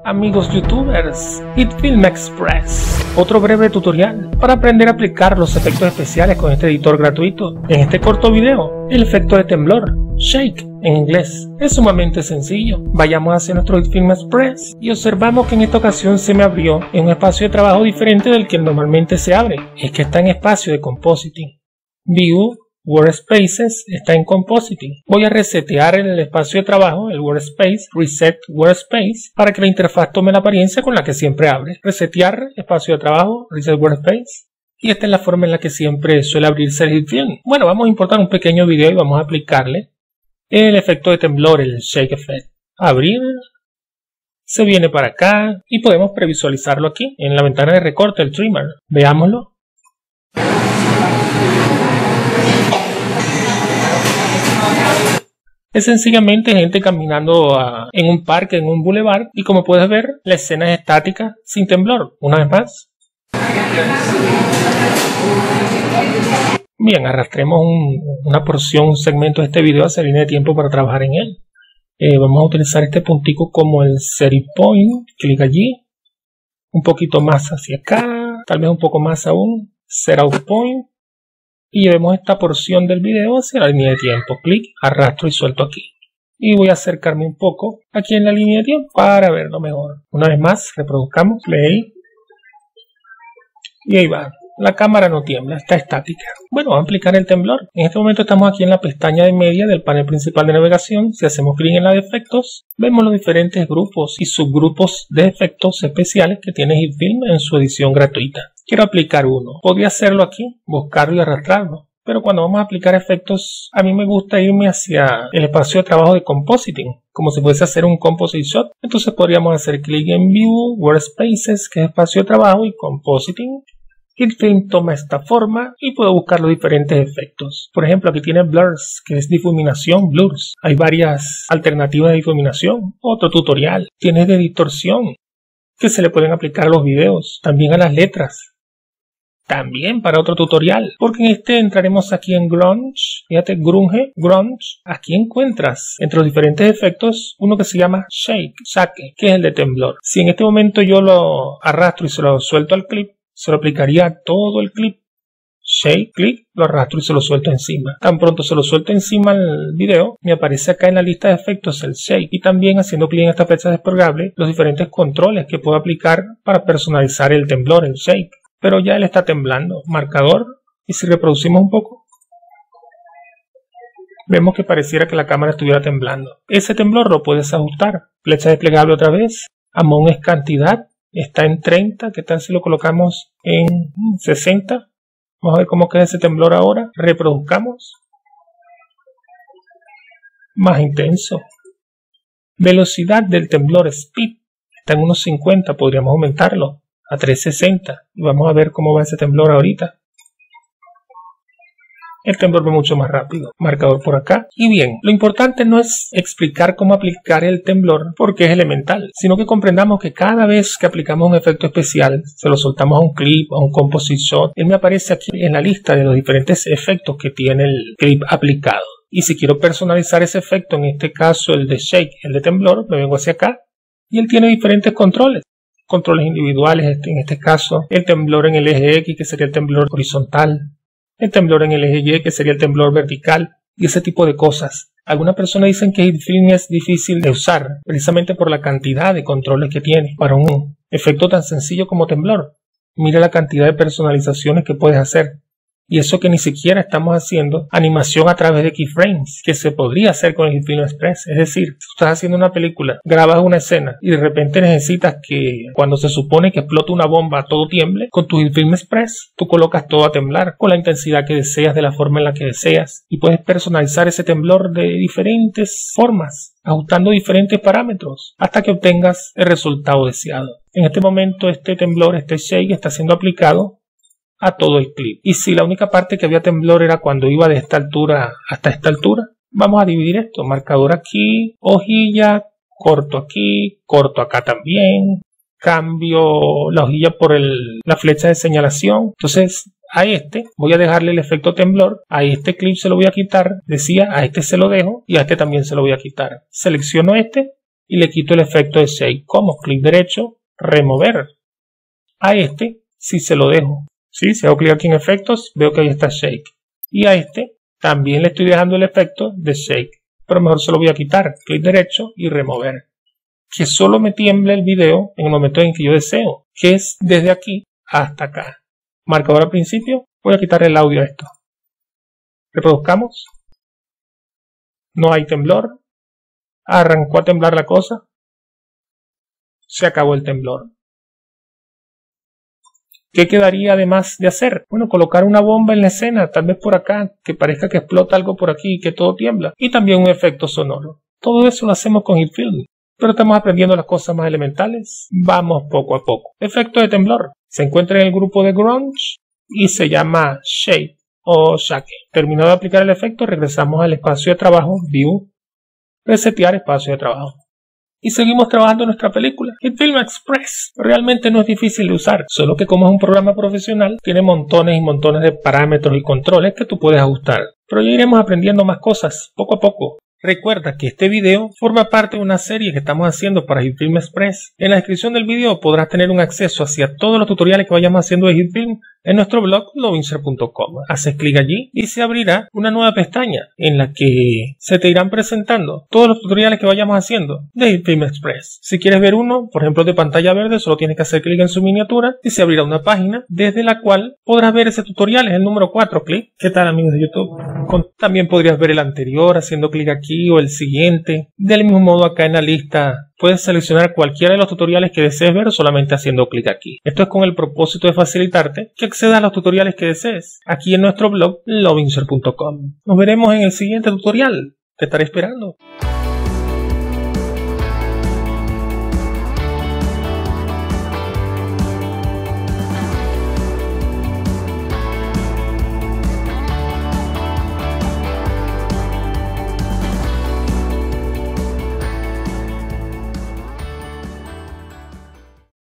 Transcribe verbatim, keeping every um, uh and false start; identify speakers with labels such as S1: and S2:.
S1: Amigos youtubers, HitFilm Express, otro breve tutorial para aprender a aplicar los efectos especiales con este editor gratuito. En este corto video, el efecto de temblor, Shake en inglés, es sumamente sencillo. Vayamos hacia nuestro HitFilm Express y observamos que en esta ocasión se me abrió en un espacio de trabajo diferente del que normalmente se abre. Es que está en espacio de Compositing. View, Workspaces está en Compositing. Voy a resetear el espacio de trabajo, el Workspace, Reset Workspace, para que la interfaz tome la apariencia con la que siempre abre. Resetear espacio de trabajo, Reset Workspace. Y esta es la forma en la que siempre suele abrirse el HitFilm. Bueno, vamos a importar un pequeño video y vamos a aplicarle el efecto de temblor, el Shake Effect. Abrir. Se viene para acá y podemos previsualizarlo aquí en la ventana de recorte, el trimmer. Veámoslo. Es sencillamente gente caminando a, en un parque, en un boulevard, y como puedes ver, la escena es estática, sin temblor. Una vez más. Bien, arrastremos un, una porción, un segmento de este video hacia la línea de tiempo para trabajar en él. Eh, vamos a utilizar este puntico como el Set Point, clic allí, un poquito más hacia acá, tal vez un poco más aún, Set Out Point. Y llevemos esta porción del video hacia la línea de tiempo. Clic, arrastro y suelto aquí. Y voy a acercarme un poco aquí en la línea de tiempo para verlo mejor. Una vez más, reproduzcamos, play. Y ahí va. La cámara no tiembla, está estática. Bueno, vamos a aplicar el temblor. En este momento estamos aquí en la pestaña de media del panel principal de navegación. Si hacemos clic en la de efectos, vemos los diferentes grupos y subgrupos de efectos especiales que tiene HitFilm en su edición gratuita. Quiero aplicar uno. Podría hacerlo aquí, buscarlo y arrastrarlo. Pero cuando vamos a aplicar efectos, a mí me gusta irme hacia el espacio de trabajo de Compositing, como si fuese hacer un Composite Shot. Entonces podríamos hacer clic en View, Workspaces, que es espacio de trabajo, y Compositing. HitFilm toma esta forma y puedo buscar los diferentes efectos. Por ejemplo, aquí tiene Blurs, que es difuminación, Blurs. Hay varias alternativas de difuminación. Otro tutorial. Tienes de distorsión, que se le pueden aplicar a los videos, también a las letras. También para otro tutorial, porque en este entraremos aquí en Grunge, fíjate, Grunge, Grunge, aquí encuentras entre los diferentes efectos uno que se llama Shake, Shake, que es el de temblor. Si en este momento yo lo arrastro y se lo suelto al clip, se lo aplicaría a todo el clip. Shake, clic, lo arrastro y se lo suelto encima. Tan pronto se lo suelto encima al video, me aparece acá en la lista de efectos el Shake, y también haciendo clic en esta flecha desplegable los diferentes controles que puedo aplicar para personalizar el temblor, el Shake. Pero ya él está temblando. Marcador, y si reproducimos un poco, vemos que pareciera que la cámara estuviera temblando. Ese temblor lo puedes ajustar. Flecha desplegable otra vez. Amount es cantidad, está en treinta. ¿Qué tal si lo colocamos en sesenta? Vamos a ver cómo queda ese temblor ahora. Reproduzcamos. Más intenso. Velocidad del temblor, speed, está en unos cincuenta. Podríamos aumentarlo a trescientos sesenta. Y vamos a ver cómo va ese temblor ahorita. El temblor va mucho más rápido. Marcador por acá. Y bien, lo importante no es explicar cómo aplicar el temblor porque es elemental, sino que comprendamos que cada vez que aplicamos un efecto especial, se lo soltamos a un clip, a un Composite Shot, él me aparece aquí en la lista de los diferentes efectos que tiene el clip aplicado. Y si quiero personalizar ese efecto, en este caso el de Shake, el de temblor, me vengo hacia acá y él tiene diferentes controles. Controles individuales, en este caso, el temblor en el eje X, que sería el temblor horizontal, el temblor en el eje Y, que sería el temblor vertical, y ese tipo de cosas. Algunas personas dicen que HitFilm es difícil de usar, precisamente por la cantidad de controles que tiene para un efecto tan sencillo como temblor. Mira la cantidad de personalizaciones que puedes hacer. Y eso que ni siquiera estamos haciendo animación a través de keyframes, que se podría hacer con el HitFilm Express. Es decir, si tú estás haciendo una película, grabas una escena y de repente necesitas que cuando se supone que explota una bomba todo tiemble, con tu HitFilm Express tú colocas todo a temblar con la intensidad que deseas, de la forma en la que deseas, y puedes personalizar ese temblor de diferentes formas, ajustando diferentes parámetros hasta que obtengas el resultado deseado. En este momento este temblor, este shake, está siendo aplicado a todo el clip. Y si la única parte que había temblor era cuando iba de esta altura hasta esta altura, vamos a dividir esto. Marcador aquí, hojilla, corto aquí, corto acá también, cambio la hojilla por el, la flecha de señalación. Entonces a este voy a dejarle el efecto temblor, a este clip se lo voy a quitar, decía, a este se lo dejo y a este también se lo voy a quitar. Selecciono este y le quito el efecto de shake. ¿Cómo? Clic derecho, remover. A este sí se lo dejo. ¿Sí? Si hago clic aquí en efectos, veo que ahí está shake. Y a este también le estoy dejando el efecto de shake. Pero mejor se lo voy a quitar. Clic derecho y remover. Que solo me tiemble el video en el momento en que yo deseo, que es desde aquí hasta acá. Marcador al principio, voy a quitar el audio a esto. Reproduzcamos. No hay temblor. Arrancó a temblar la cosa. Se acabó el temblor. ¿Qué quedaría además de hacer? Bueno, colocar una bomba en la escena, tal vez por acá, que parezca que explota algo por aquí y que todo tiembla. Y también un efecto sonoro. Todo eso lo hacemos con HitFilm. Pero estamos aprendiendo las cosas más elementales. Vamos poco a poco. Efecto de temblor. Se encuentra en el grupo de Grunge y se llama Shake o Shake. Terminado de aplicar el efecto, regresamos al espacio de trabajo, View, resetear espacio de trabajo. Y seguimos trabajando en nuestra película. HitFilm Express realmente no es difícil de usar, solo que como es un programa profesional, tiene montones y montones de parámetros y controles que tú puedes ajustar. Pero ya iremos aprendiendo más cosas, poco a poco. Recuerda que este video forma parte de una serie que estamos haciendo para HitFilm Express. En la descripción del video podrás tener un acceso hacia todos los tutoriales que vayamos haciendo de HitFilm en nuestro blog lovinser punto com. Haces clic allí y se abrirá una nueva pestaña en la que se te irán presentando todos los tutoriales que vayamos haciendo de HitFilm Express. Si quieres ver uno, por ejemplo de pantalla verde, solo tienes que hacer clic en su miniatura y se abrirá una página desde la cual podrás ver ese tutorial, es el número cuatro, clic. ¿Qué tal, amigos de YouTube? Con... También podrías ver el anterior haciendo clic aquí o el siguiente. Del mismo modo, acá en la lista puedes seleccionar cualquiera de los tutoriales que desees ver solamente haciendo clic aquí. Esto es con el propósito de facilitarte que accedas a los tutoriales que desees aquí en nuestro blog lovinser punto com. Nos veremos en el siguiente tutorial. Te estaré esperando.